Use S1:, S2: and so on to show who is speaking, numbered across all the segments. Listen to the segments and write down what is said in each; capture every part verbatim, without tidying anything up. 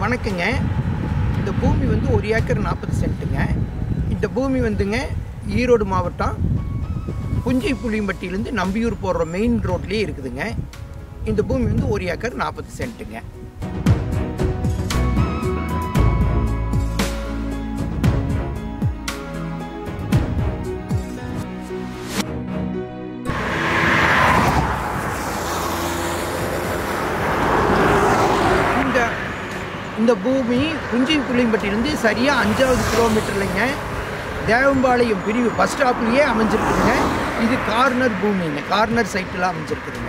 S1: வணக்கங்க. இந்த பூமி வந்து ஒரு ஏக்கர் நாற்பது சென்ட்டுங்க. இந்த பூமி வந்துங்க ஈரோடு மாவட்டம் புஞ்சை புளியம்பட்டியிலேருந்து நம்பியூர் போகிற மெயின் ரோட்லேயே இருக்குதுங்க. இந்த பூமி வந்து ஒரு ஏக்கர் நாற்பது சென்ட்டுங்க. இந்த பூமி புஞ்சை புளியம்பட்டியிலேருந்து சரியாக அஞ்சாவது கிலோமீட்டர்லைங்க தேவம்பாளையம் பிரிவு பஸ் ஸ்டாப்லேயே அமைஞ்சிருக்குதுங்க. இது கார்னர் பூமிங்க, கார்னர் சைட்டில் அமைஞ்சிருக்குதுங்க.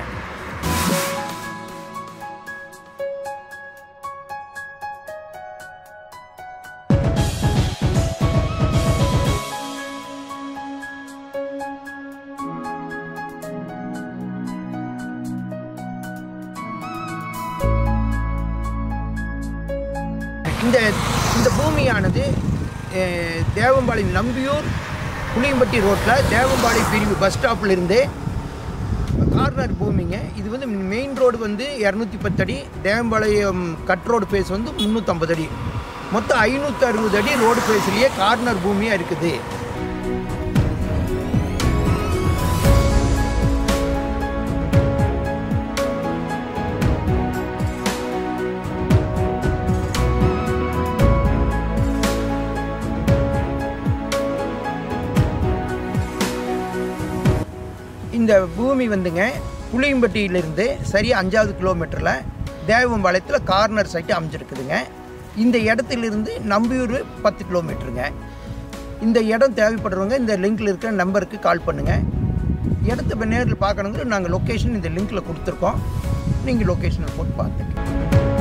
S1: இந்த இந்த பூமியானது தேவம்பாளையம் நம்பியூர் புளியம்பட்டி ரோட்டில் தேவம்பாளையம் பிரிவு பஸ் ஸ்டாப்பிலிருந்து கார்னர் பூமிங்க. இது வந்து மெயின் ரோடு வந்து இரநூத்தி பத்து அடி, தேவம்பாளையம் கட் ரோடு பேஸ் வந்து முந்நூற்றம்பது அடி, மொத்தம் ஐநூற்றி அறுபது அடி ரோடு பேஸ்லேயே கார்னர் பூமியாக இருக்குது. இந்த பூமி வந்துங்க புளியம்பட்டியிலிருந்து சரியாக அஞ்சாவது கிலோமீட்டரில் தேவம்பாளையத்தில் கார்னர் சைட்டு அமைஞ்சிருக்குதுங்க. இந்த இடத்துலேருந்து நம்பியூர் பத்து கிலோமீட்டருங்க. இந்த இடம் தேவைப்படுறவங்க இந்த லிங்கில் இருக்கிற நம்பருக்கு கால் பண்ணுங்கள். இடத்த இப்போ நேரில் பார்க்கணுங்கிற நாங்கள் லொக்கேஷன் இந்த லிங்கில் கொடுத்துருக்கோம். நீங்கள் லொக்கேஷனை போட்டு பார்த்துங்க.